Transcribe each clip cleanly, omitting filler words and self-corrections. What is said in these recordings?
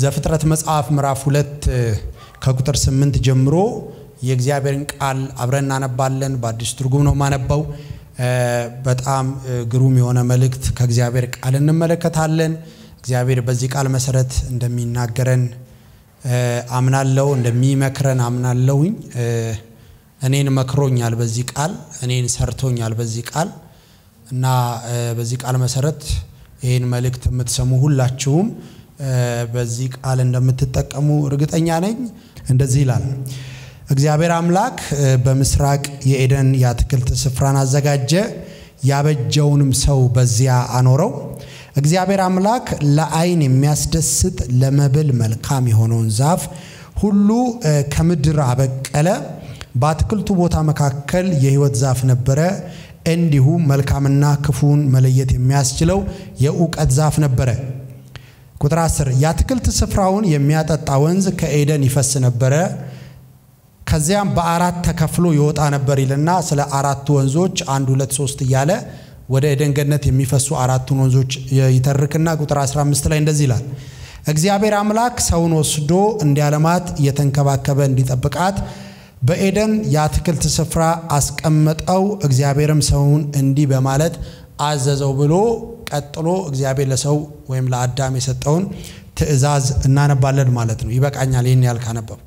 ዘፍጥረት መጽሐፍ ምዕራፍ 2 ከቁጥር 8 ጀምሮ የእግዚአብሔርን ቃል አብረን እናነባለን። በአዲስ ትርጉም ነው ማነባው። በጣም ግሩም የሆነ መልእክት ከእግዚአብሔር ቃል እንመለከታለን። እግዚአብሔር በዚህ ቃል መሰረት እንደሚናገረን አምናለሁ፣ እንደሚመክረን አምናለሁኝ። እኔን መክሮኛል በዚህ ቃል፣ እኔን ሰርቶኛል በዚህ ቃል እና በዚህ ቃል መሰረት ይሄን መልእክት የምትሰሙ ሁላችሁም በዚህ ቃል እንደምትጠቀሙ እርግጠኛ ነኝ። እንደዚህ ይላል። እግዚአብሔር አምላክ በምስራቅ የኤደን ያትክልት ስፍራን አዘጋጀ፣ ያበጀውንም ሰው በዚያ አኖረው። እግዚአብሔር አምላክ ለዓይን የሚያስደስት ለመብል መልካም የሆነውን ዛፍ ሁሉ ከምድር አበቀለ። በአትክልቱ ቦታ መካከል የሕይወት ዛፍ ነበረ፣ እንዲሁ መልካምና ክፉን መለየት የሚያስችለው የእውቀት ዛፍ ነበረ። ቁጥር 10 ያትክልት ስፍራውን የሚያጠጣ ወንዝ ከኤደን ይፈስ ነበረ፣ ከዚያም በአራት ተከፍሎ ይወጣ ነበር ይልና ስለ አራቱ ወንዞች 1 2 3 እያለ ወደ ኤደን ገነት የሚፈሱ አራቱን ወንዞች ይተርክና ቁጥር 15 ላይ እንደዚህ ይላል። እግዚአብሔር አምላክ ሰውን ወስዶ እንዲያለማት የተንከባከበ እንዲጠብቃት በኤደን ያትክልት ስፍራ አስቀመጠው። እግዚአብሔርም ሰውን እንዲህ በማለት አዘዘው ብሎ ቀጥሎ እግዚአብሔር ለሰው ወይም ለአዳም የሰጠውን ትእዛዝ እናነባለን ማለት ነው። ይበቃኛል ይሄን ያህል ካነበብኩ።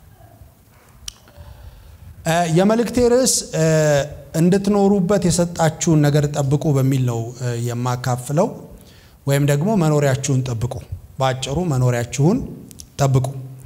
የመልእክቴ ርዕስ እንድትኖሩበት የሰጣችሁን ነገር ጠብቁ በሚል ነው የማካፍለው፣ ወይም ደግሞ መኖሪያችሁን ጠብቁ። ባጭሩ መኖሪያችሁን ጠብቁ።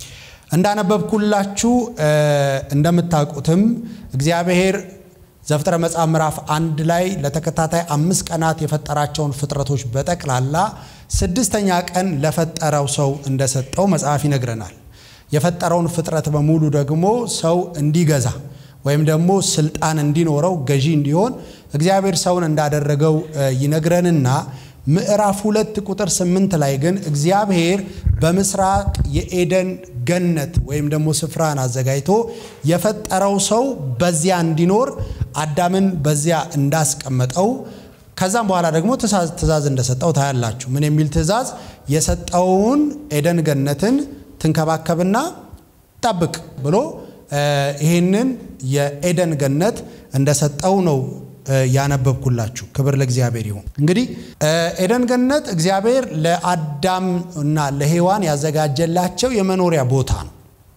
እንዳነበብኩላችሁ እንደምታውቁትም እግዚአብሔር ዘፍጥረት መጽሐፍ ምዕራፍ 1 ላይ ለተከታታይ 5 ቀናት የፈጠራቸውን ፍጥረቶች በጠቅላላ 6ኛ ቀን ለፈጠረው ሰው እንደሰጠው መጽሐፍ ይነግረናል። የፈጠረውን ፍጥረት በሙሉ ደግሞ ሰው እንዲገዛ ወይም ደግሞ ስልጣን እንዲኖረው ገዢ እንዲሆን እግዚአብሔር ሰውን እንዳደረገው ይነግረንና ምዕራፍ 2 ቁጥር 8 ላይ ግን እግዚአብሔር በምስራቅ የኤደን ገነት ወይም ደግሞ ስፍራን አዘጋጅቶ የፈጠረው ሰው በዚያ እንዲኖር አዳምን በዚያ እንዳስቀመጠው ከዛም በኋላ ደግሞ ትእዛዝ እንደሰጠው ታያላችሁ። ምን የሚል ትእዛዝ? የሰጠውን ኤደን ገነትን ትንከባከብና ጠብቅ ብሎ ይሄንን የኤደን ገነት እንደሰጠው ነው ያነበብኩላችሁ። ክብር ለእግዚአብሔር ይሁን። እንግዲህ ኤደን ገነት እግዚአብሔር ለአዳም እና ለሔዋን ያዘጋጀላቸው የመኖሪያ ቦታ ነው።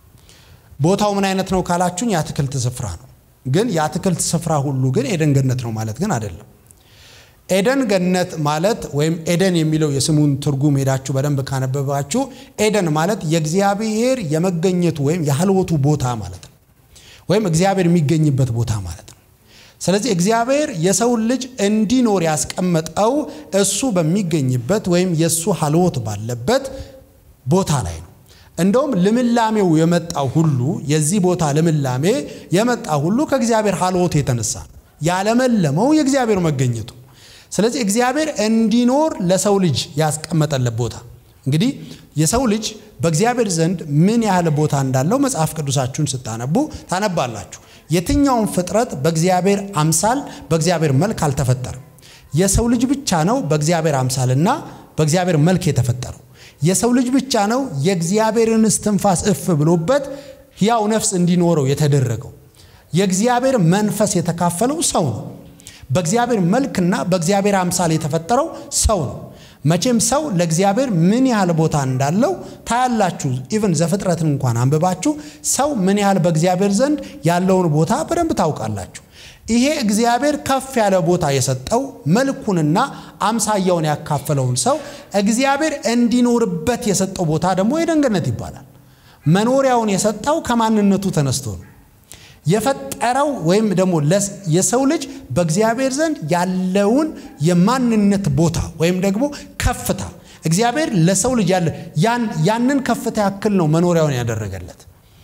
ቦታው ምን አይነት ነው ካላችሁኝ ያትክልት ስፍራ ነው። ግን ያትክልት ስፍራ ሁሉ ግን ኤደን ገነት ነው ማለት ግን አይደለም። ኤደን ገነት ማለት ወይም ኤደን የሚለው የስሙን ትርጉም ሄዳችሁ በደንብ ካነበባችሁ ኤደን ማለት የእግዚአብሔር የመገኘቱ ወይም የhalወቱ ቦታ ማለት ነው፣ ወይም እግዚአብሔር የሚገኝበት ቦታ ማለት ነው። ስለዚህ እግዚአብሔር የሰው ልጅ እንዲኖር ያስቀመጠው እሱ በሚገኝበት ወይም የሱ halወት ባለበት ቦታ ላይ ነው። እንደውም ልምላሜው የመጣው ሁሉ የዚህ ቦታ ልምላሜ የመጣው ሁሉ ከእግዚአብሔር halወት የተነሳ ያለመለመው የእግዚአብሔር መገኘቱ። ስለዚህ እግዚአብሔር እንዲኖር ለሰው ልጅ ያስቀመጠለት ቦታ እንግዲህ የሰው ልጅ በእግዚአብሔር ዘንድ ምን ያህል ቦታ እንዳለው መጽሐፍ ቅዱሳችሁን ስታነቡ ታነባላችሁ። የትኛውን ፍጥረት በእግዚአብሔር አምሳል በእግዚአብሔር መልክ አልተፈጠረም። የሰው ልጅ ብቻ ነው በእግዚአብሔር አምሳልና በእግዚአብሔር መልክ የተፈጠረው። የሰው ልጅ ብቻ ነው የእግዚአብሔርን እስትንፋስ እፍ ብሎበት ሕያው ነፍስ እንዲኖረው የተደረገው። የእግዚአብሔር መንፈስ የተካፈለው ሰው ነው። በእግዚአብሔር መልክና በእግዚአብሔር አምሳል የተፈጠረው ሰው ነው። መቼም ሰው ለእግዚአብሔር ምን ያህል ቦታ እንዳለው ታያላችሁ። ኢቭን ዘፍጥረትን እንኳን አንብባችሁ ሰው ምን ያህል በእግዚአብሔር ዘንድ ያለውን ቦታ በደንብ ታውቃላችሁ። ይሄ እግዚአብሔር ከፍ ያለ ቦታ የሰጠው መልኩንና አምሳያውን ያካፈለውን ሰው እግዚአብሔር እንዲኖርበት የሰጠው ቦታ ደግሞ ኤደን ገነት ይባላል። መኖሪያውን የሰጠው ከማንነቱ ተነስቶ ነው። የፈጠረው ወይም ደግሞ የሰው ልጅ በእግዚአብሔር ዘንድ ያለውን የማንነት ቦታ ወይም ደግሞ ከፍታ እግዚአብሔር ለሰው ልጅ ያንን ከፍታ ያክል ነው መኖሪያውን ያደረገለት።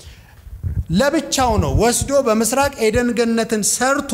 ለብቻው ነው ወስዶ በምስራቅ ኤደን ገነትን ሰርቶ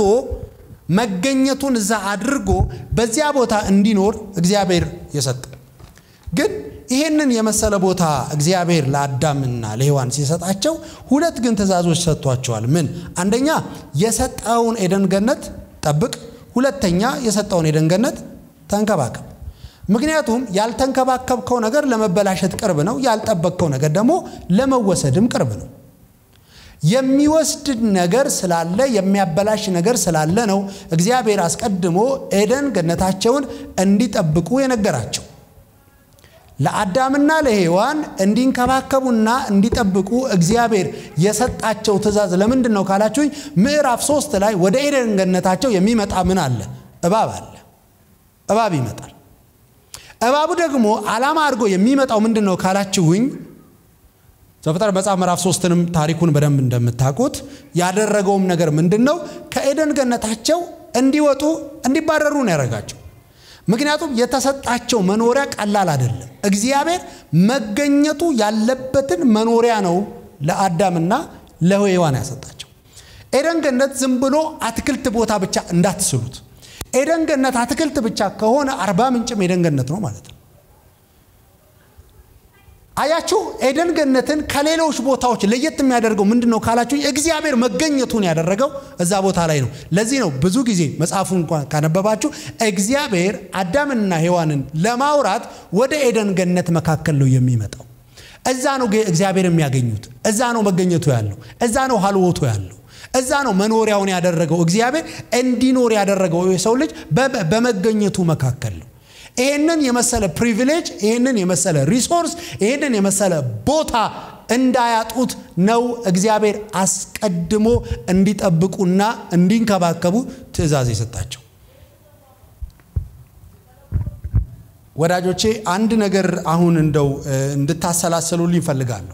መገኘቱን እዛ አድርጎ በዚያ ቦታ እንዲኖር እግዚአብሔር የሰጠው። ግን ይሄንን የመሰለ ቦታ እግዚአብሔር ለአዳምና ለሔዋን ሲሰጣቸው ሁለት ግን ትእዛዞች ሰጥቷቸዋል። ምን? አንደኛ የሰጠውን ኤደን ገነት ጠብቅ፣ ሁለተኛ የሰጠውን ኤደን ገነት ተንከባከብ። ምክንያቱም ያልተንከባከብከው ነገር ለመበላሸት ቅርብ ነው ያልጠበቅከው ነገር ደግሞ ለመወሰድም ቅርብ ነው የሚወስድ ነገር ስላለ የሚያበላሽ ነገር ስላለ ነው እግዚአብሔር አስቀድሞ ኤደን ገነታቸውን እንዲጠብቁ የነገራቸው ለአዳምና ለሔዋን እንዲንከባከቡና እንዲጠብቁ እግዚአብሔር የሰጣቸው ትእዛዝ ለምንድነው ካላችሁኝ ምዕራፍ 3 ላይ ወደ ኤደን ገነታቸው የሚመጣ ምን አለ እባብ አለ እባብ ይመጣል እባቡ ደግሞ ዓላማ አድርጎ የሚመጣው ምንድነው ካላችሁኝ ዘፍጥረት መጽሐፍ ምዕራፍ 3ንም ታሪኩን በደንብ እንደምታውቁት ያደረገውም ነገር ምንድነው ከኤደን ገነታቸው እንዲወጡ እንዲባረሩ ነው ያደረጋቸው ምክንያቱም የተሰጣቸው መኖሪያ ቀላል አይደለም እግዚአብሔር መገኘቱ ያለበትን መኖሪያ ነው ለአዳምና ለሔዋን ያሰጣቸው ኤደን ገነት ዝም ብሎ አትክልት ቦታ ብቻ እንዳትስሉት ኤደን ገነት አትክልት ብቻ ከሆነ 40 ምንጭም ኤደን ገነት ነው ማለት ነው አያችሁ ኤደን ገነትን ከሌሎች ቦታዎች ለየት የሚያደርገው ምንድነው ካላችሁ እግዚአብሔር መገኘቱን ያደረገው እዛ ቦታ ላይ ነው ለዚህ ነው ብዙ ጊዜ መጽሐፉን እንኳን ካነበባችሁ እግዚአብሔር አዳምና ሔዋንን ለማውራት ወደ ኤደን ገነት መካከል ነው የሚመጣው እዛ ነው እግዚአብሔር የሚያገኙት እዛ ነው መገኘቱ ያለው እዛ ነው ሐልወቱ ያለው እዛ ነው መኖሪያውን ያደረገው እግዚአብሔር እንዲኖር ያደረገው የሰው ልጅ በመገኘቱ መካከል ነው ይሄንን የመሰለ ፕሪቪሌጅ ይሄንን የመሰለ ሪሶርስ ይሄንን የመሰለ ቦታ እንዳያጡት ነው እግዚአብሔር አስቀድሞ እንዲጠብቁና እንዲንከባከቡ ትእዛዝ የሰጣቸው ወዳጆቼ አንድ ነገር አሁን እንደው እንድታሰላሰሉልኝ ፈልጋለሁ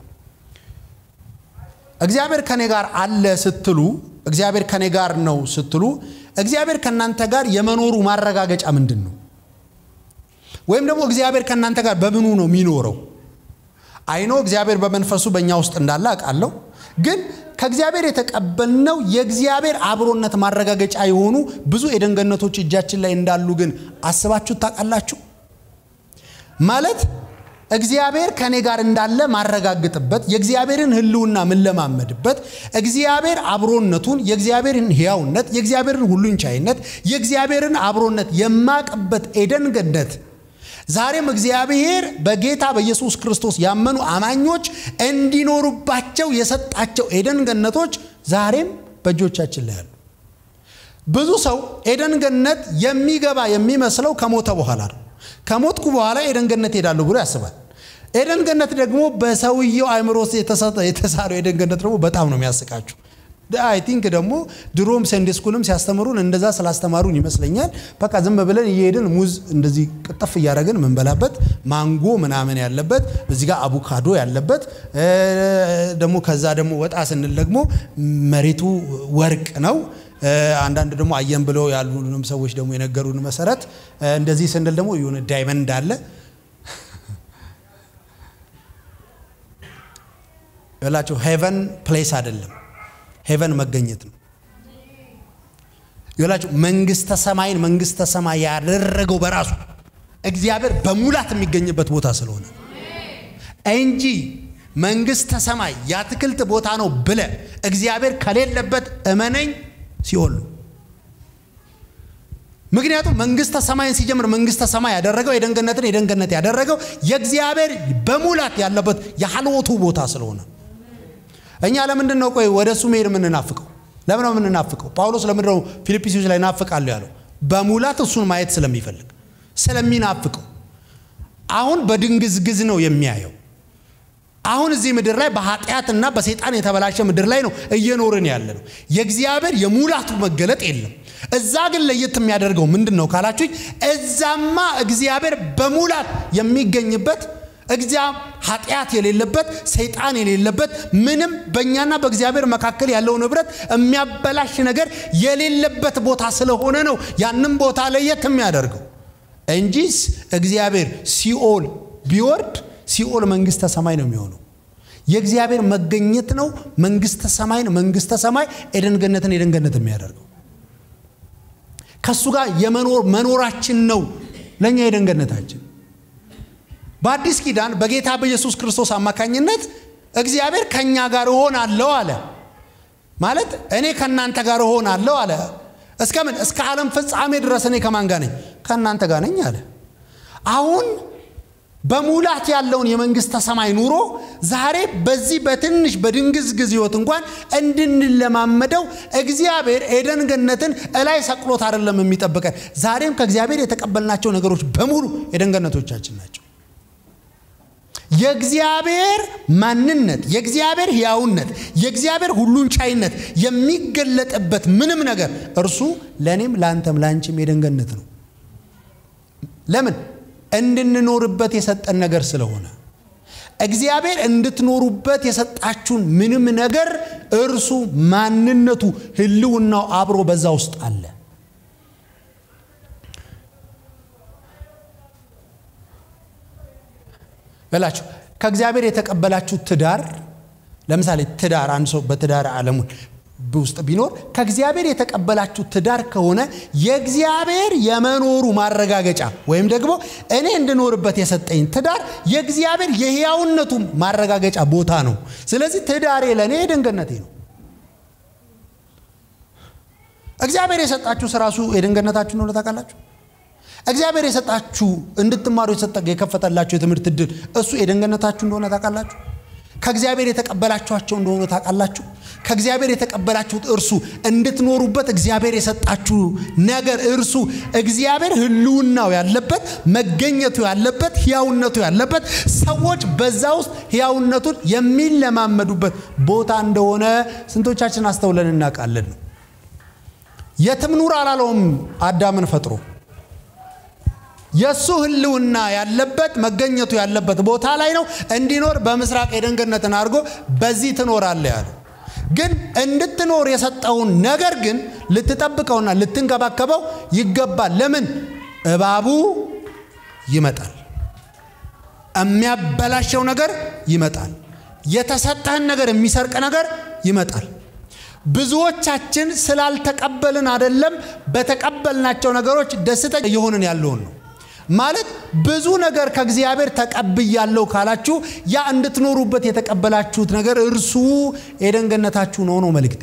እግዚአብሔር ከኔ ጋር አለ ስትሉ እግዚአብሔር ከኔ ጋር ነው ስትሉ እግዚአብሔር ከናንተ ጋር የመኖሩ ማረጋገጫ ምንድነው ወይም ደግሞ እግዚአብሔር ከናንተ ጋር በምኑ ነው የሚኖረው አይኖ እግዚአብሔር በመንፈሱ በእኛ ውስጥ እንዳለ አቃለው ግን ከእግዚአብሔር የተቀበልነው የእግዚአብሔር አብሮነት ማረጋገጫ የሆኑ ብዙ ኤደን ገነቶች እጃችን ላይ እንዳሉ ግን አስባችሁ ታቃላችሁ ማለት እግዚአብሔር ከኔ ጋር እንዳለ ማረጋግጥበት የእግዚአብሔርን ህልውና ምን ለማመድበት እግዚአብሔር አብሮነቱን የእግዚአብሔርን ሕያውነት የእግዚአብሔርን ሁሉን ቻይነት የእግዚአብሔርን አብሮነት የማቀበት ኤደን ገነት ዛሬም እግዚአብሔር በጌታ በኢየሱስ ክርስቶስ ያመኑ አማኞች እንዲኖሩባቸው የሰጣቸው ኤደን ገነቶች ዛሬም በእጆቻችን ላይ አሉ ብዙ ሰው ኤደን ገነት የሚገባ የሚመስለው ከሞተ በኋላ ነው ከሞትኩ በኋላ ኤደን ገነት ሄዳለሁ ብሎ ያስባል ኤደን ገነት ደግሞ በሰውየው አእምሮስ የተሳለው ኤደን ገነት ደግሞ በጣም ነው የሚያስቃችሁ I think ደግሞ ድሮም ሰንዴ ስኩልም ሲያስተምሩን እንደዛ ስላስተማሩን ይመስለኛል በቃ ዝም ብለን እየሄድን ሙዝ እንደዚህ ቅጥፍ ያያረግን መንበላበት ማንጎ ምናምን ያለበት እዚህ ጋር አቮካዶ ያለበት ደግሞ ከዛ ደግሞ ወጣ ስንል ደግሞ መሬቱ ወርቅ ነው አንዳንድ ደግሞ አየን ብለው ያሉንም ሰዎች ደግሞ የነገሩን መሰረት እንደዚህ ስንል ደግሞ የሆነ ዳይመንድ አለ ያላችሁ ሄቨን ፕሌስ አይደለም ሄቨን መገኘት ነው ያላችሁ መንግስተ ሰማይ ያደረገው በራሱ እግዚአብሔር በሙላት የሚገኝበት ቦታ ስለሆነ እንጂ መንግስተ ሰማይ ያትክልት ቦታ ነው ብለ እግዚአብሔር ከሌለበት እመነኝ ሲኦል ምክንያቱም መንግስተ ሰማይን ሲጀምር መንግስተ ሰማይ ያደረገው ኤደን ገነት ያደረገው የእግዚአብሔር በሙላት ያለበት የሐልወቱ ቦታ ስለሆነ እኛ ለምንድን ነው ቆይ ወደሱ መሄድ ምንናፍቀው ለምን ነው ምንናፍቀው ጳውሎስ ለምንድን ነው ፊልጵስዩስ ላይ ናፍቃለሁ ያለው በሙላት እሱን ማየት ስለሚፈልግ ስለሚናፍቀው አሁን በድንግዝግዝ ነው የሚያየው አሁን እዚህ ምድር ላይ በኃጢያትና በሰይጣን የተበላሸ ምድር ላይ ነው እየኖርን ያለነው የእግዚአብሔር የሙላቱ መገለጥ የለም እዛ ግን ለየት የሚያደርገው ምንድነው ካላችሁ እዛማ እግዚአብሔር በሙላት የሚገኝበት እግዚአብሔር ኃጢያት የሌለበት ሰይጣን የሌለበት ምንም በእኛና በእግዚአብሔር መካከል ያለው ንብረት የሚያበላሽ ነገር የሌለበት ቦታ ስለሆነ ነው ያንን ቦታ ለየት የሚያደርገው እንጂስ እግዚአብሔር ሲኦል ቢወርድ ሲኦል መንግስተ ሰማይ ነው የሚሆነው የእግዚአብሔር መገኘት ነው መንግስተ ሰማይ ኤደን ገነትን የሚያደርገው ከሱ ጋር መኖራችን ነው ለኛ ኤደን ገነታችን በአዲስ ኪዳን በጌታ በኢየሱስ ክርስቶስ አማካኝነት እግዚአብሔር ከኛ ጋር ሆናለሁ አለ ማለት እኔ ከናንተ ጋር ሆናለሁ አለ እስከ ዓለም ፍጻሜ ድረስ እኔ ከማን ጋር ነኝ ከናንተ ጋር ነኝ አለ አሁን በሙላት ያለውን የመንግስተ ሰማይ ኑሮ ዛሬ በዚህ በትንሽ በድንግዝግዝ ህይወት እንኳን እንድንለማመደው እግዚአብሔር ኤደን ገነትን እላይ ሰቅሎት አይደለም የሚጠብቀን ዛሬም ከእግዚአብሔር የተቀበልናቸው ነገሮች በሙሉ ኤደን ገነቶቻችን ናቸው የእግዚአብሔር ማንነት የእግዚአብሔር ሕያውነት የእግዚአብሔር ሁሉን ቻይነት የሚገለጥበት ምንም ነገር እርሱ ለኔም ላንተም ላንቺም ኤደን ገነት ነው ለምን እንድንኖርበት የሰጠን ነገር ስለሆነ እግዚአብሔር እንድትኖሩበት የሰጣችሁን ምንም ነገር እርሱ ማንነቱ ህልውናው አብሮ በዛ ውስጥ አለ በላችሁ ከእግዚአብሔር የተቀበላችሁ ትዳር ለምሳሌ ትዳር አንድ ሰው በትዳር ዓለሙን ውስጥ ቢኖር ከእግዚአብሔር የተቀበላችሁ ትዳር ከሆነ የእግዚአብሔር የመኖሩ ማረጋገጫ ወይም ደግሞ እኔ እንድኖርበት የሰጠኝ ትዳር የእግዚአብሔር የሕያውነቱ ማረጋገጫ ቦታ ነው ስለዚህ ትዳሬ ለኔ ኤደን ገነቴ ነው እግዚአብሔር የሰጣችሁ ራሱ ኤደን ገነታችሁ ነው ታውቃላችሁ እግዚአብሔር የሰጣችሁ እንድትማሩ የከፈተላችሁ የትምህርት ዕድል እሱ ኤደን ገነታችሁ እንደሆነ ታውቃላችሁ ከእግዚአብሔር የተቀበላችኋቸው እንደሆነ ታውቃላችሁ ከእግዚአብሔር የተቀበላችሁት እርሱ እንድትኖሩበት እግዚአብሔር የሰጣችሁ ነገር እርሱ እግዚአብሔር ህልውናው ያለበት መገኘቱ ያለበት ሕያውነቱ ያለበት ሰዎች በዛ ውስጥ ሕያውነቱን የሚለማመዱበት ቦታ እንደሆነ ስንቶቻችን አስተውለን እናውቃለን የትም ኑር አላለውም አዳምን ፈጥሮ የሱ ህልውና ያለበት መገኘቱ ያለበት ቦታ ላይ ነው እንዲኖር በምስራቅ ኤደን ገነትን አድርጎ በዚህ ትኖራለህ ያለው ግን እንድትኖር የሰጠውን ነገር ግን ልትጠብቀውና ልትንከባከበው ይገባል ለምን እባቡ ይመጣል የሚያበላሸው ነገር ይመጣል የተሰጠህን ነገር የሚሰርቅ ነገር ይመጣል ብዙዎቻችን ስላልተቀበልን አይደለም በተቀበልናቸው ነገሮች ደስተኛ የሆነን ያለውን ነው ማለት ብዙ ነገር ከእግዚአብሔር ተቀብያለሁ ካላችሁ ያ እንድትኖሩበት የተቀበላችሁት ነገር እርሱ ኤደን ገነታችሁ ነው መልእክቴ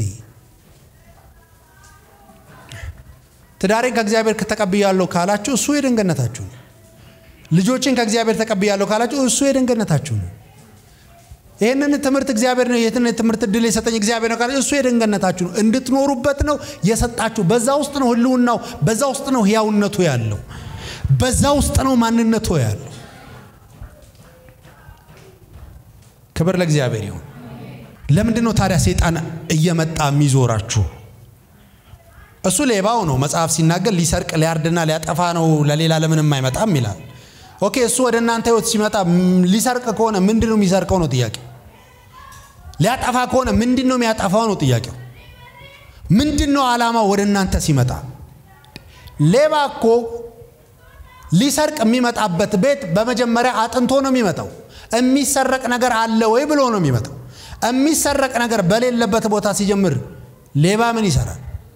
ትዳሬን ከእግዚአብሔር ተቀብያለሁ ካላችሁ እሱ ኤደን ገነታችሁ ነው ልጆችን ከእግዚአብሔር ተቀብያለሁ ካላችሁ እሱ ኤደን ገነታችሁ ነው ይሄንን ትምህርት እግዚአብሔር ነው ይሄንን ትምህርት ዕድል የሰጠኝ እግዚአብሔር ነው ካላችሁ እሱ ኤደን ገነታችሁ ነው እንድትኖሩበት ነው የሰጣችሁ በዛ ውስጥ ነው ህልውናው በዛ ውስጥ ነው ሕያውነቱ ያለው በዛ ውስጥ ነው ማንነቱ ያለው ክብር ለእግዚአብሔር ይሁን ለምንድን ነው ታዲያ ሰይጣን እየመጣ የሚዞራችሁ እሱ ሌባው ነው መጽሐፍ ሲናገር ሊሰርቅ ሊያርድና ሊያጠፋ ነው ለሌላ ለምንም አይመጣም ይላል ኦኬ እሱ ወደ እናንተ ህይወት ሲመጣ ሊሰርቅ ከሆነ ምንድነው የሚሰርቀው ነው ጥያቄው ሊያጠፋ ከሆነ ምንድነው የሚያጠፋው ነው ጥያቄው ምንድነው ዓላማው ወደ እናንተ ሲመጣ ሌባ እኮ ሊሰርቅ የሚመጣበት ቤት በመጀመሪያ አጥንቶ ነው የሚመጣው የሚሰረቅ ነገር አለ ወይ ብሎ ነው የሚመጣው የሚሰረቅ ነገር በሌለበት ቦታ ሲጀምር ሌባ ምን ይሰራል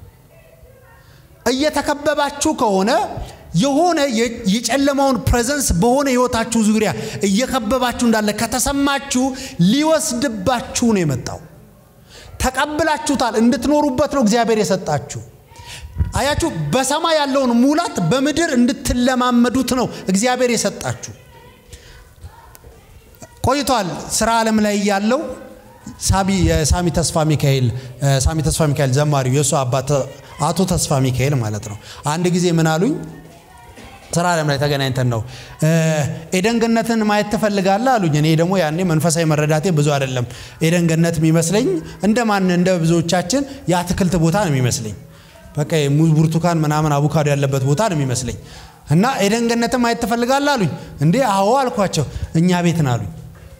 እየተከበባችሁ ከሆነ የሆነ የጨለማውን ፕሬዘንስ በሆነ ህይወታችሁ ዙሪያ እየከበባችሁ እንዳለ ከተሰማችሁ ሊወስድባችሁ ነው የመጣው ተቀብላችሁታል እንድትኖሩበት ነው እግዚአብሔር የሰጣችሁ አያችሁ በሰማይ ያለውን ሙላት በመድር እንድትለማመዱት ነው እግዚአብሔር የሰጣችሁ ቆይቷል ስራ ዓለም ላይ ያለው ሳሚ ተስፋ ሚካኤል ዘማሪው የሱ አባት አቶ ተስፋ ሚካኤል ማለት ነው አንድ ጊዜ ምን አሉኝ ስራ ዓለም ላይ ተገናኝተን ነው ኤደን ገነትን ማየት ተፈልጋለህ አሉኝ እኔ ደግሞ ያኔ መንፈሳዊ መረዳቴ ብዙ አይደለም ኤደን ገነት የሚመስለኝ እንደ ብዙዎቻችን የአትክልት ቦታ ነው የሚመስለኝ በቃ ሙዝ ብርቱካን ምናምን አቮካዶ ያለበት ቦታ ነው የሚመስለኝ እና ኤደን ገነትን ማየት ተፈልጋለህ አሉኝ እንዴ አዎ አልኳቸው እኛ ቤት ነው አሉኝ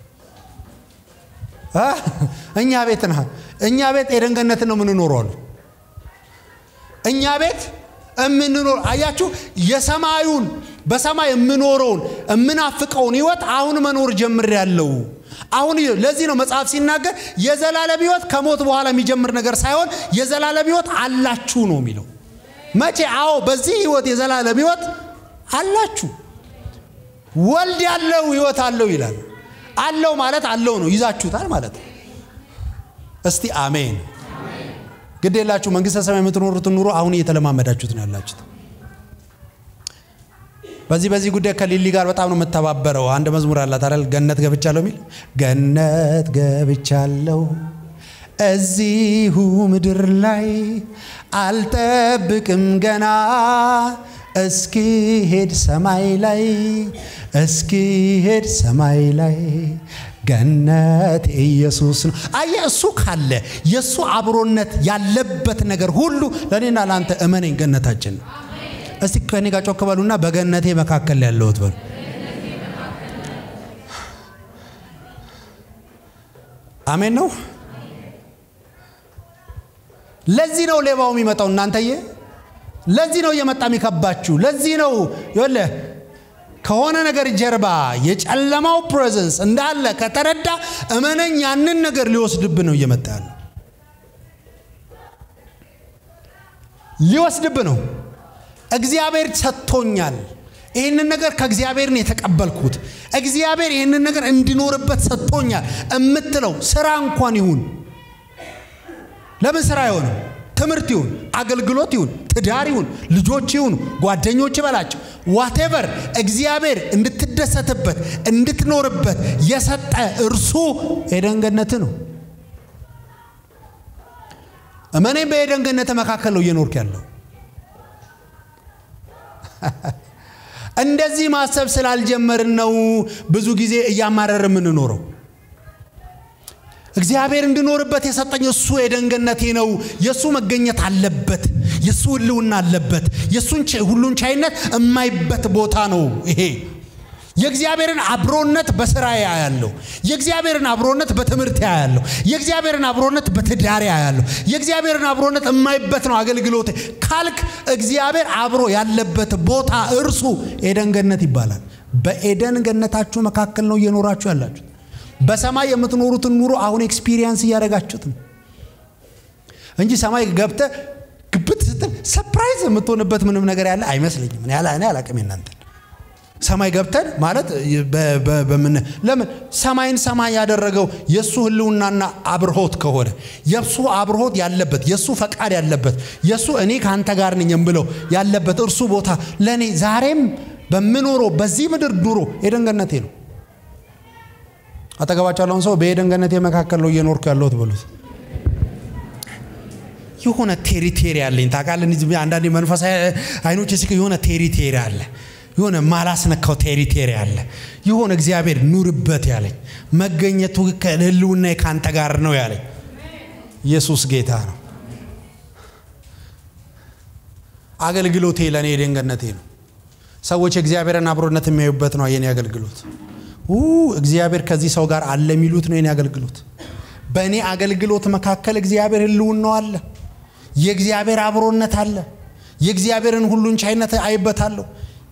እኛ ቤት ነው እኛ ቤት ኤደን ገነትን ነው የምንኖረው አሉ እኛ ቤት እምንኖር አያችሁ የሰማዩን በሰማይ የምኖረውን እምናፍቀውን ህይወት አሁን መኖር ጀምሬያለሁ አሁን ለዚህ ነው መጽሐፍ ሲናገር የዘላለም ህይወት ከሞት በኋላ የሚጀምር ነገር ሳይሆን የዘላለም ህይወት አላችሁ ነው የሚለው መቼ አዎ በዚህ ህይወት የዘላለም ህይወት አላችሁ ወልድ ያለው ህይወት አለው ይላል አለው ማለት አለው ነው ይዛችሁታል ማለት እስቲ አሜን ግዴላችሁ መንግስተ ሰማይ የምትኖሩት ኑሮ አሁን እየተለማመዳችሁት ነው ያላችሁት በዚህ ጉዳይ ከሊሊ ጋር በጣም ነው መተባበረው አንድ መዝሙር አላት አይደል ገነት ገብቻለሁ ሚል ገነት ገብቻለሁ እዚሁ ምድር ላይ አልጠብቅም ገና እስኪ ሄድ ሰማይ ላይ ገነት ኢየሱስ ነው እሱ ካለ የሱ አብሮነት ያለበት ነገር ሁሉ ለኔና ላንተ እመነኝ ገነታችን ነው እስቲ ከኔ ጋር ጮክ በሉና በገነቴ መካከል ያለውት በሉ አሜን ነው ለዚህ ነው ሌባው የሚመጣው እናንተዬ ለዚህ ነው የመጣ የሚከባችሁ ለዚህ ነው ይወለ ከሆነ ነገር ጀርባ የጨለማው ፕሬዘንስ እንዳለ ከተረዳ እመነኝ ያንን ነገር ሊወስድብ ነው እየመጣ ያለው ሊወስድብ ነው እግዚአብሔር ሰጥቶኛል ይሄንን ነገር ከእግዚአብሔር ነው የተቀበልኩት እግዚአብሔር ይሄንን ነገር እንድኖርበት ሰጥቶኛል እምትለው ስራ እንኳን ይሁን ለምን ስራ ይሁን ትምርት ይሁን አገልግሎት ይሁን ትዳር ይሁን ልጆች ይሁን ጓደኞች በላቸው whatever እግዚአብሔር እንድትደሰትበት እንድትኖርበት የሰጠ እርሱ ኤደን ገነት ነው እመኔ በኤደን ገነት መካከል ነው እየኖርክ ያለው እንደዚህ ማሰብ ስላልጀመርን ነው ብዙ ጊዜ እያማረር ምን ኖረው እግዚአብሔር እንድኖርበት የሰጠኝ እሱ የደንገነቴ ነው የሱ መገኘት አለበት የሱ ሁሉና አለበት የሱን ሁሉን ቻይነት የማይበት ቦታ ነው ይሄ የእግዚአብሔርን አብሮነት በስራ ያያለው የእግዚአብሔርን አብሮነት በትምርት ያያለው የእግዚአብሔርን አብሮነት በትዳር ያያለው የእግዚአብሔርን አብሮነት የማይበት ነው አገልግሎት ካልክ እግዚአብሔር አብሮ ያለበት ቦታ እርሱ ኤደን ገነት ይባላል በኤደን ገነታችሁ መካከል ነው እየኖራችሁ ያላችሁ በሰማይ የምትኖሩትን ኑሮ አሁን ኤክስፒሪየንስ ያደርጋችሁት ነው እንጂ ሰማይ ገብተ ግብት ስትል ሰርፕራይዝ የምትሆንበት ምንም ነገር ያለ አይመስልኝም እኔ አላቀም እናንተ ሰማይ ገብተን ማለት በምን ለምን ሰማይን ሰማይ ያደረገው የሱ ህልውናና አብርሆት ከሆነ የሱ አብርሆት ያለበት የሱ ፈቃድ ያለበት የሱ እኔ ካንተ ጋር ነኝ የምለው ያለበት እርሱ ቦታ ለኔ ዛሬም በመኖረው በዚህ ምድር ኑሮ ኤደን ገነቴ ነው አጠገባቻለውን ሰው በኤደን ገነቴ መካከል ነው እየኖርኩ ያለሁት በሉት የሆነ ቴሪቶሪ አለኝ ታውቃለህ እንጂ አንዳንዴ መንፈሳዊ አይኖች ሲክ የሆነ ቴሪቶሪ አለ የሆነ ማላስነካው ቴሪቶሪ አለ የሆነ እግዚአብሔር ኑርበት ያለኝ መገኘቱ ከህልውና ካንተ ጋር ነው ያለኝ ኢየሱስ ጌታ ነው አገልግሎቴ ለኔ ኤደን ገነቴ ነው ሰዎች እግዚአብሔርን አብሮነት የሚያዩበት ነው የኔ አገልግሎት እግዚአብሔር ከዚህ ሰው ጋር አለ የሚሉት ነው የኔ አገልግሎት በእኔ አገልግሎት መካከል እግዚአብሔር ህልውናው አለ የእግዚአብሔር አብሮነት አለ የእግዚአብሔርን ሁሉን ቻይነት አይበታለሁ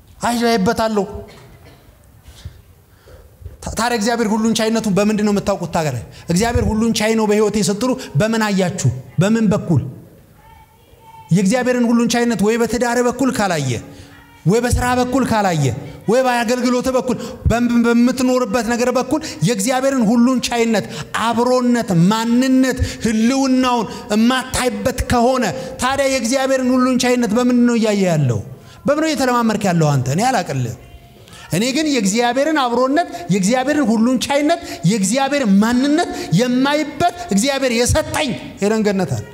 ታዲያ እግዚአብሔር ሁሉን ቻይነቱ በምንድን ነው የምታውቁት ታገረ እግዚአብሔር ሁሉን ቻይ ነው በህይወቴ ስትሉ በምን አያችሁ በምን በኩል የእግዚአብሔርን ሁሉን ቻይነት ወይ በትዳር በኩል ካላየ ወይ በስራ በኩል ካላየ ወይ በአገልግሎት በኩል በምትኖርበት ነገር በኩል የእግዚአብሔርን ሁሉን ቻይነት አብሮነት ማንነት ህልውናውን ማታይበት ከሆነ ታዲያ የእግዚአብሔርን ሁሉን ቻይነት በምን ነው ያያያለው በምን ነው የተለማመርክ ያለው አንተ እኔ አላቀልህ እኔ ግን የእግዚአብሔርን አብሮነት የእግዚአብሔርን ሁሉን ቻይነት የእግዚአብሔር ማንነት የማይበት እግዚአብሔር የሰጠኝ ኤደን ገነት አለ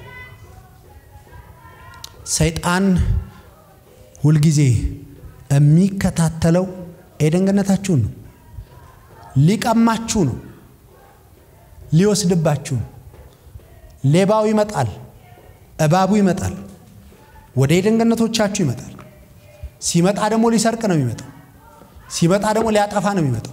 ሰይጣን ሁሉ ጊዜ የሚከታተለው ኤደን ገነታችሁ ነው ሊቀማችሁ ነው ሊወስድባችሁ ሌባው ይመጣል እባቡ ይመጣል ወደ ኤደን ገነቶቻችሁ ይመጣል ሲመጣ ደግሞ ሊሰርቅ ነው የሚመጣው ሲመጣ ደግሞ ሊያጠፋ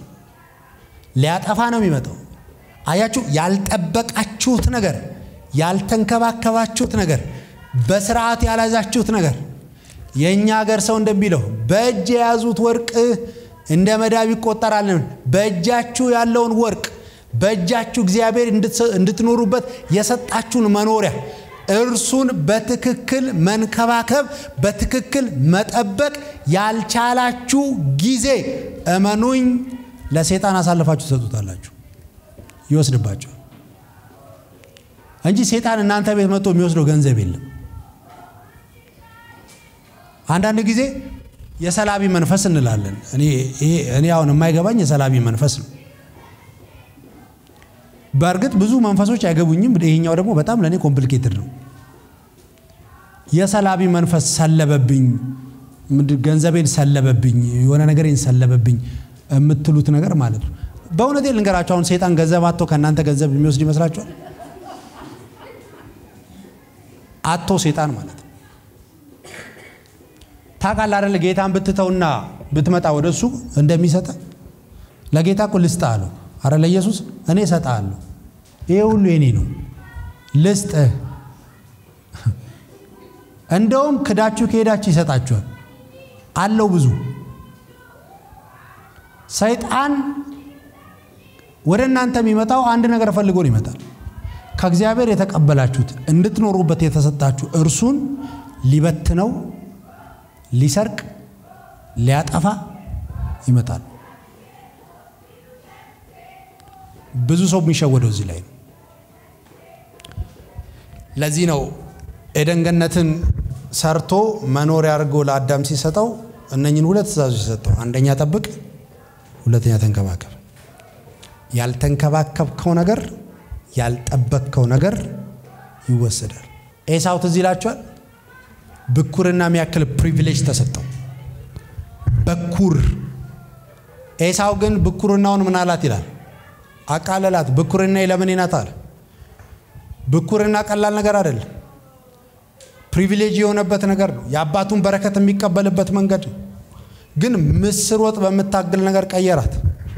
ነው የሚመጣው አያችሁ ያልጠበቃችሁት ነገር ያልተንከባከባችሁት ነገር በስርዓት ያላዛችሁት ነገር የኛ ሀገር ሰው እንደሚለው በእጅ ያዙት ወርቅ እንደ መዳብ ይቆጠራል በእጃችሁ ያለውን ወርቅ በእጃችሁ እግዚአብሔር እንድትኖሩበት የሰጣችሁን መኖሪያ እርሱን በትክክል መንከባከብ በትክክል መጠበቅ ያልቻላችሁ ጊዜ እመኑኝ ለሰይጣን አሳልፋችሁ ተሰጡታላችሁ ይወስድባችሁ እንጂ ሰይጣን እናንተ ቤት መጥቶ የሚወስደው ገንዘብ የለም አንዳንድ ጊዜ የሰላቢ መንፈስ እንላለን እኔ አሁን የማይገባኝ የሰላቢ መንፈስ ነው በእርግጥ ብዙ መንፈሶች አይገቡኝም ይሄኛው ደግሞ በጣም ለኔ ኮምፕሊኬትድ ነው የሰላቢ መንፈስ ሰለበብኝ ገንዘቤን ሰለበብኝ የሆነ ነገርን ሰለበብኝ የምትሉት ነገር ማለት ነው በእውነቴ ልንገራችሁ አሁን ሰይጣን ገንዘብ አጥቶ ከናንተ ገንዘብ የሚወስድ ይመስላችኋል አጥቶ ሰይጣን ማለት ነው ታቃል አይደል ጌታን ብትተውና ብትመጣ ወደሱ እንደሚሰጣ ለጌታ እኮ ልስጥ አለው አረ ለኢየሱስ እኔ ሰጣለሁ ይሄ ሁሉ የኔ ነው ልስጥ እንደውም ክዳችሁ ከሄዳችሁ ይሰጣችኋል አለው ብዙ ሰይጣን ወደ እናንተ የሚመጣው አንድ ነገር ፈልጎ ነው ይመጣል ከእግዚአብሔር የተቀበላችሁት እንድትኖሩበት የተሰጣችሁ እርሱን ሊበትነው ሊሰርቅ ሊያጠፋ ይመጣል ብዙ ሰው የሚሸወደው እዚህ ላይ ነው ለዚህ ነው ኤደን ገነትን ሰርቶ መኖሪያ አድርጎ ለአዳም ሲሰጠው እነኚህን ሁለት ትእዛዞች ሲሰጠው አንደኛ ጠብቅ ሁለተኛ ተንከባከብ ያልተንከባከብከው ነገር ያልጠበቅከው ነገር ይወሰዳል ኤሳው ትዝ ይላችኋል በኩርና የሚያክል ፕሪቪሌጅ ተሰጠው በኩር ኤሳው ግን በኩርናውን ምን አላት ይላል አቃለላት በኩርና ለምን ይናታል በኩርና ቀላል ነገር አይደለም ፕሪቪሌጅ የሆነበት ነገር ነው ያባቱን በረከት የሚቀበልበት መንገድ ግን ምስር ወጥ በመታገል ነገር ቀየራት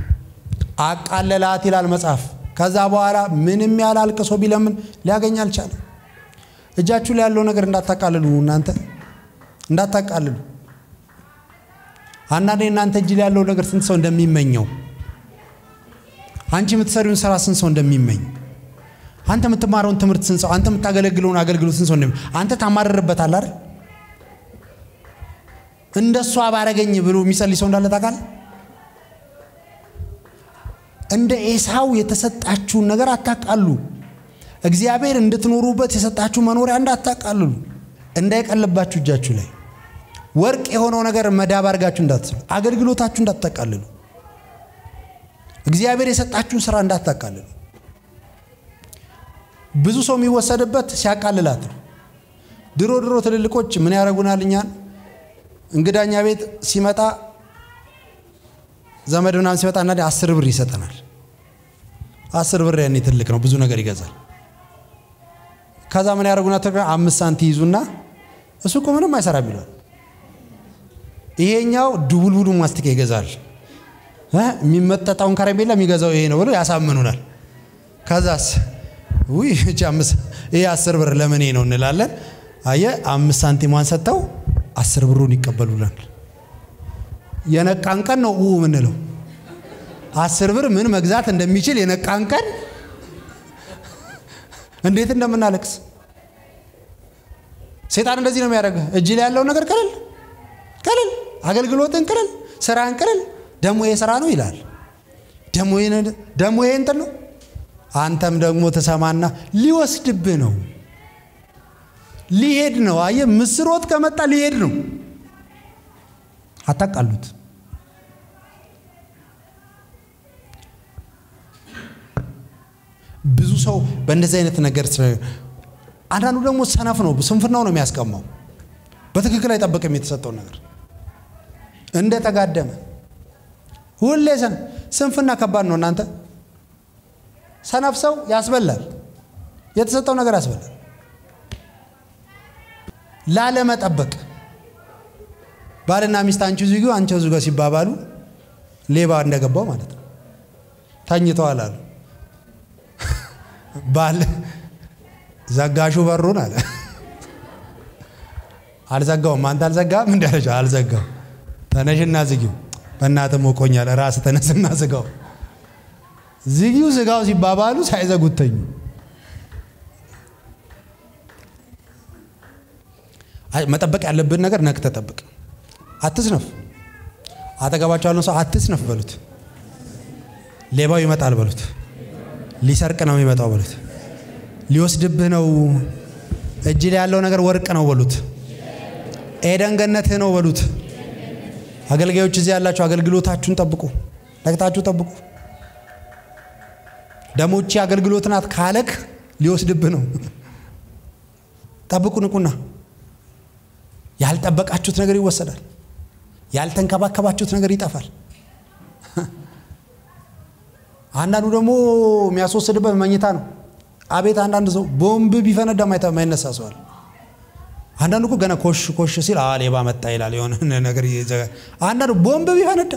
አቃለላት ይላል መጽሐፍ ከዛ በኋላ ምንም ያላልቀሶ ቢለምን ሊያገኝ አልቻለም እጃችሁ ላይ ያለው ነገር እንዳታቃልሉ እናንተ እንዳታቃልሉ አንዳንዴ እናንተ እጅ ላይ ያለው ነገር ስንት ሰው እንደሚመኘው አንቺ የምትሰሪውን ስራ ስንት ሰው እንደሚመኝ አንተ የምትማረውን ትምህርት ስንት ሰው አንተ የምታገለግለውን አገልግሎት ስንት ሰው አንተ ታማረርበታል አይደል እንደሷ ባረገኝ ብሎ የሚጸልይ ሰው እንዳለ ታውቃለህ እንደ ኤሳው የተሰጣችሁ ነገር አታቃሉ እግዚአብሔር እንድትኖሩበት የሰጣችሁ መኖሪያ እንዳታቃልሉ እንዳይቀልባችሁ እጃችሁ ላይ ወርቅ የሆነው ነገር መዳብ አርጋችሁ እንዳትሰሩ አገልግሎታችሁ እንዳታቃልሉ እግዚአብሔር የሰጣችሁን ስራ እንዳታቃልሉ ብዙ ሰው የሚወሰድበት ሲያቃልላት ነው ድሮ ትልልቆች ምን ያረጉናልኛል እንግዳኛ ቤት ሲመጣ ዘመድናን ሲመጣና 10 ብር ይሰጠናል 10 ብር ያኔ ትልቅ ነው ብዙ ነገር ይገዛል ከዛ ምን ያረጉና 5 ሳንቲም ይዙና እሱ እኮ ምንም አይሰራም ይላል ይሄኛው ዱቡልቡሉ ማስቲካ ይገዛል የሚመጣጣውን ከረሜላ የሚገዛው ይሄ ነው ብሎ ያሳምኑናል ከዛስ ውይ ይሄ 10 ብር ለምን ነው እንላለን አየ 5 ሳንቲም ሰጥተው 10 ብሩን ይቀበሉናል የነቃን ቀን ነው ምንለው 10 ብር ምን መግዛት እንደሚችል የነቃን ቀን እንዴት እንደምናለቅስ ሰይጣን እንደዚህ ነው የሚያደርገው እጅ ላይ ያለው ነገር ከለል አገልግሎትን ከለል ስራን ከለል ደሞ የሥራ ነው ይላል ደሞ ይሄ እንትን ነው አንተም ደግሞ ተሰማና ሊወስድብህ ነው ሊሄድ ነው አየ ምስሮት ከመጣ ሊሄድ ነው አታቃሉት ብዙ ሰው በእንደዚህ አይነት ነገር አንዳንዱ ደግሞ ሰነፍ ነው ስንፍናው ነው የሚያስቀማው በትክክል አይጠብቅም የተሰጠው ነገር እንደ ተጋደመ ሁሌ ስንፍና ከባድ ነው እናንተ ሰነፍ ሰው ያስበላል የተሰጠው ነገር ያስበላል ላለመጠበቅ ባልና ሚስት አንቺ ዙጊው አንቺ ዙጋ ሲባባሉ ሌባ እንደገባው ማለት ነው ታኝተዋል አሉ ባል ዘጋሹ በሩን አለ አልዘጋውም አንተ አልዘጋም እንደረጃ አልዘጋው ተነሽና ዝጊው በእናተ ሞቆኛል ራስ ተነስና ዝጋው ዝጊው ሲባባሉ ሳይዘጉተኝ መጠበቅ ያለብን ነገር ነክ ተጠብቅ አትስነፍ አጠገባቸው ያለው ሰው አትስነፍ በሉት ሌባው ይመጣል በሉት ሊሰርቅ ነው የሚመጣው በሉት ሊወስድብህ ነው እጅ ላይ ያለው ነገር ወርቅ ነው በሉት ኤደን ገነትህ ነው በሉት አገልጋዮች እዚህ ያላችሁ አገልግሎታችሁን ጠብቁ ነቅታችሁ ጠብቁ ደሞቺ አገልግሎትናት ካለክ ሊወስድብህ ነው ጠብቁ ንቁና ያልጠበቃችሁት ነገር ይወሰዳል ያልተንከባከባችሁት ነገር ይጠፋል አንዳንዱ ደግሞ የሚያስወስድበት መኝታ ነው አቤት አንዳንድ ሰው ቦምብ ቢፈነዳ ማይነሳ ሰው አለ አንዳንዱ እኮ ገና ኮሽ ሲል ሌባ መጣ ይላል የሆነ ነገር ይዘጋ አንዳንዱ ቦምብ ቢፈነዳ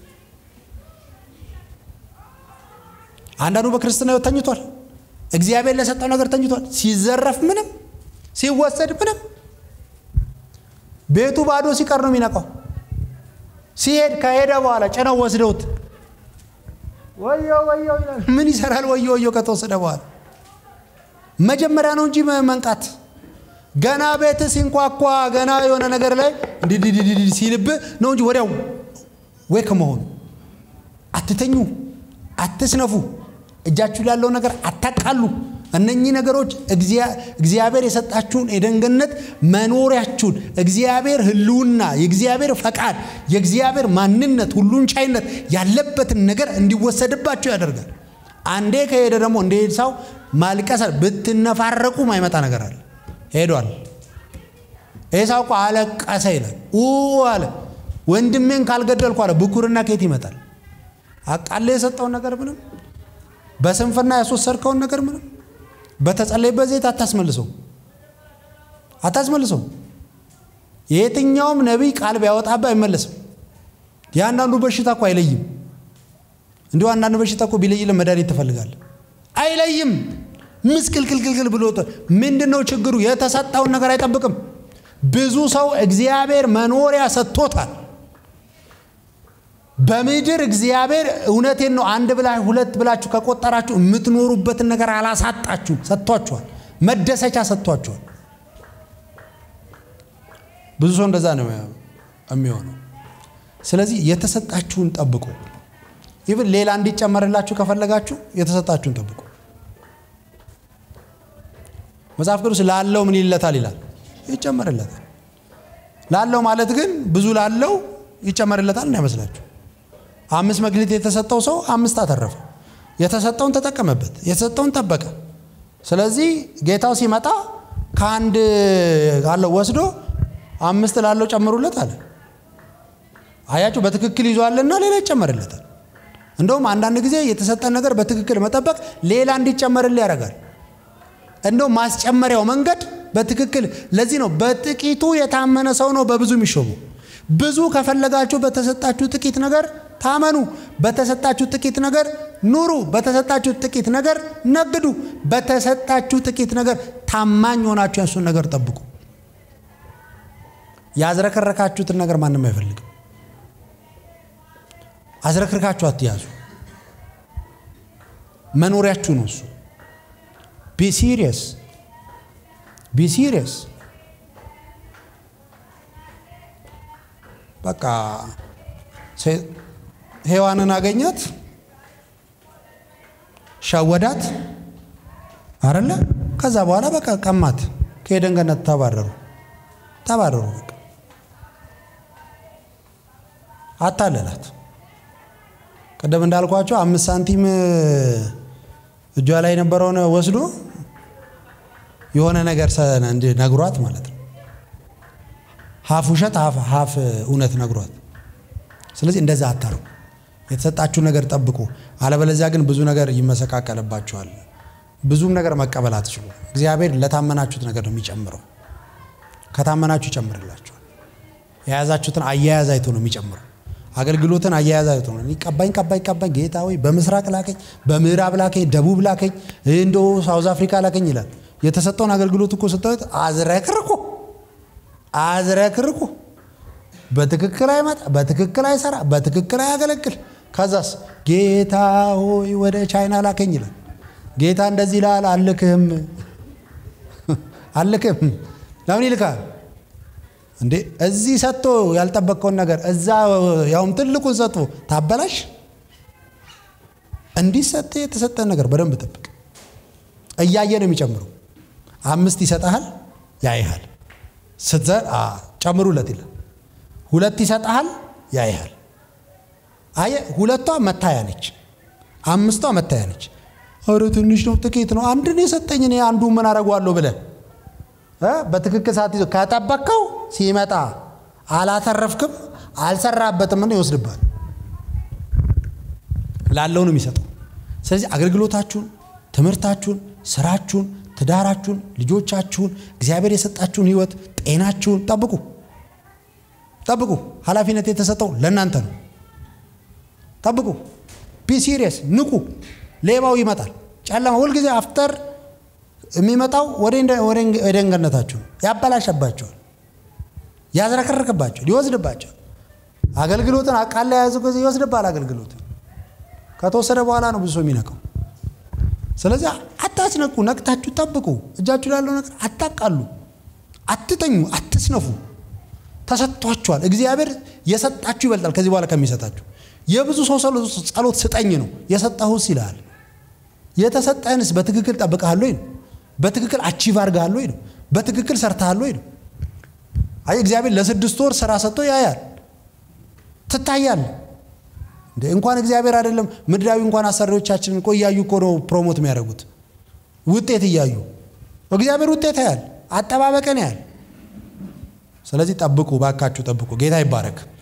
አንዳንዱ በክርስቲያናው ተኝቷል እግዚአብሔር ለሰጠው ነገር ተኝቷል ሲዘረፍ ምንም ሲወሰድ ምንም ቤቱ ባዶ ሲቀር ነው የሚነቃው ሲሄድ ከሄደ በኋላ ጨነው ወስደውት ወዮ ይላል ምን ይሰራል ወዮ ከተወሰደ በኋላ መጀመሪያ ነው እንጂ መንቃት ገና ቤት ሲንኳኳ ገና የሆነ ነገር ላይ ዲዲዲዲ ሲልብ ነው እንጂ ወዲያው ወክ መሆን አትተኙ አትስነፉ እጃችሁ ያለው ነገር አታቃሉ እነኚህ ነገሮች እግዚአብሔር የሰጣችሁን የደንገነት መኖሪያችሁን እግዚአብሔር ህልውና የእግዚአብሔር ፈቃድ የእግዚአብሔር ማንነት ሁሉን ቻይነት ያለበትን ነገር እንዲወሰድባችሁ ያደርጋል አንዴ ከሄደ ደግሞ እንደ ኤሳው ማልቀስ ብትነፋረቁ ማይመጣ ነገር አለ ሄዷል ኤሳው አለቀሰ ይላል አለ ወንድሜን ካልገደልኩ አለ ብኩርና ከየት ይመጣል አቃለ የሰጠው ነገር ምንም በስንፍና ያስወሰርከውን ነገር ምንም በተጸለይበት ዘይት አታስመልሰው የትኛውም ነብይ ቃል ቢያወጣባ አይመለስም ያንዳንዱ በሽታ እኮ አይለይም እንደው አንዳንዱ በሽታ እኮ ቢለይለ መድኃኒት ትፈልጋለ አይለይም ምስክልክልክል ብሎ ምንድነው ችግሩ የተሰጣውን ነገር አይጠብቅም ብዙ ሰው እግዚአብሔር መኖሪያ ሰጥቶታል በመድር እግዚአብሔር እውነቴን ነው አንድ ብላ ሁለት ብላችሁ ከቆጠራችሁ የምትኖሩበት ነገር አላሳጣችሁ ሰጥቷችኋል መደሰቻ ሰጥቷችኋል ብዙ ሰው እንደዛ ነው የሚሆነው ስለዚህ የተሰጣችሁን ጠብቁ ይብን ሌላ እንዲጨመርላችሁ ከፈለጋችሁ የተሰጣችሁን ጠብቁ መጽሐፍ ቅዱስ ላለው ምን ይለታል ይላል ይጨመርለታል ላለው ማለት ግን ብዙ ላለው ይጨመርለታል እንዳይመስላችሁ 5 መክሊት የተሰጠው ሰው 5 አተረፈ የተሰጠውን ተጠቀመበት የተሰጠውን ጠበቀ ስለዚህ ጌታው ሲመጣ ካንድ ጋለው ወስዶ 5 ላለው ጨምሩለት አለ አያችሁ በትክክል ይዟልና ሌላ ይጨመርለታል እንደውም አንዳንድ ጊዜ የተሰጠን ነገር በትክክል መጠበቅ ሌላ እንዲጨመርል ያደርጋል እንደው ማስጨመሪያው መንገድ በትክክል ለዚህ ነው በጥቂቱ የታመነ ሰው ነው በብዙ የሚሾሙ ብዙ ከፈለጋችሁ በተሰጣችሁ ጥቂት ነገር ታመኑ በተሰጣችሁ ጥቂት ነገር ኑሩ በተሰጣችሁ ጥቂት ነገር ነግዱ በተሰጣችሁ ጥቂት ነገር ታማኝ ሆናችሁ ያሱን ነገር ጠብቁ ያዝረከረካችሁትን ነገር ማንንም አይፈልግም አዝረከረካችሁ አትያዙ መኖሪያችሁ ነው እሱ be serious በቃ ሔዋንን አገኛት ሻወዳት አይደለ ከዛ በኋላ በቃ ቀማት ከኤደን ገነት ተባረሩ በቃ አታለላት ቀደም እንዳልኳችሁ 5 ሳንቲም እጇ ላይ ነበረውን ወስዶ የሆነ ነገር ነግሯት ማለት ነው ሀፍ ውሸት ሀፍ እውነት ነግሯት ስለዚህ እንደዛ አታሩ የተሰጣችሁ ነገር ጠብቁ አለበለዚያ ግን ብዙ ነገር ይመሰካከለባችኋል ብዙም ነገር መቀበል አትችሉ እግዚአብሔር ለታመናችሁት ነገር ነው የሚጨምረው ከታመናችሁ ይጨምርላችኋል የያዛችሁትን አያያዝ አይቶ ነው የሚጨምረው አገልግሎትን አያያዝ አይቶ ነው ይቀባኝ ጌታ ሆይ በምስራቅ ላከኝ በምዕራብ ላከኝ ደቡብ ላከኝ እንዶ ሳውዝ አፍሪካ ላከኝ ይላል የተሰጠውን አገልግሎት እኮ ሰጣት አዝረክርኩ በትክክል አይመጣ በትክክል አይሰራ በትክክል አያገለግል ከዛስ ጌታ ሆይ ወደ ቻይና ላከኝ ይላል ጌታ እንደዚህ ይላል አልልክህም ለምን ይልካል እንዴ እዚህ ሰጥቶ ያልጠበቀውን ነገር እዛ ያውም ትልቁን ሰጥቶ ታበላሽ እንዲሰጥ የተሰጠ ነገር በደንብ ተጠብቅ እያየ ነው የሚጨምረው 5 ይሰጣል ያይሃል ስትዘር ጨምሩለት ይላል 2 ይሰጣል ያያል። አየ ሁለቷ መታያ ነች፣ አምስቷ መታያ ነች። አረ ትንሽ ነው ጥቂት ነው አንድ ነው የሰጠኝ እኔ አንዱ ምን አረጋዋለሁ ብለ በትክክል ሰዓት ይዞ ካጠበቀው ሲመጣ አላተረፍክም አልሰራበትም ነው ይወስድባል ላለው ነው የሚሰጠው። ስለዚህ አገልግሎታችሁን፣ ትምህርታችሁን፣ ስራችሁን፣ ትዳራችሁን፣ ልጆቻችሁን፣ እግዚአብሔር የሰጣችሁን ህይወት፣ ጤናችሁን ጠብቁ። ኃላፊነት የተሰጠው ለእናንተ ነው። ጠብቁ። ቢ ሲሪየስ ንቁ። ሌባው ይመጣል። ጨለማ ሁልጊዜ አፍተር የሚመጣው ወደ ገነታችሁ ያበላሽባችኋል፣ ያዝረከረከባችኋል፣ ይወስድባችኋል። አገልግሎትን አቃላ ያዙ ጊዜ ይወስድባል። አገልግሎትን ከተወሰደ በኋላ ነው ብዙ የሚነቀው። ስለዚህ አታስነቁ፣ ነቅታችሁ ጠብቁ። እጃችሁ ያለው ነገር አታቃሉ፣ አትተኙ፣ አትስነፉ። ተሰጥቷችኋል። እግዚአብሔር የሰጣችሁ ይበልጣል ከዚህ በኋላ ከሚሰጣችሁ። የብዙ ሰው ጸሎት ስጠኝ ነው የሰጣሁስ ይላል። የተሰጠንስ በትክክል ጠብቀሃል ወይ ነው? በትክክል አቺቭ አድርገሃል ወይ ነው? በትክክል ሰርተሃል ወይ ነው? አይ እግዚአብሔር ለ6 ወር ስራ ሰጥቶ ያያል፣ ትታያል። እንኳን እግዚአብሔር አይደለም ምድራዊ እንኳን አሰሪዎቻችንን ቆያዩ እኮ ነው ፕሮሞት የሚያደርጉት ውጤት እያዩ። እግዚአብሔር ውጤት ያያል፣ አጠባበቀን ያያል። ስለዚህ ጠብቁ፣ ባካችሁ ጠብቁ። ጌታ ይባረክ።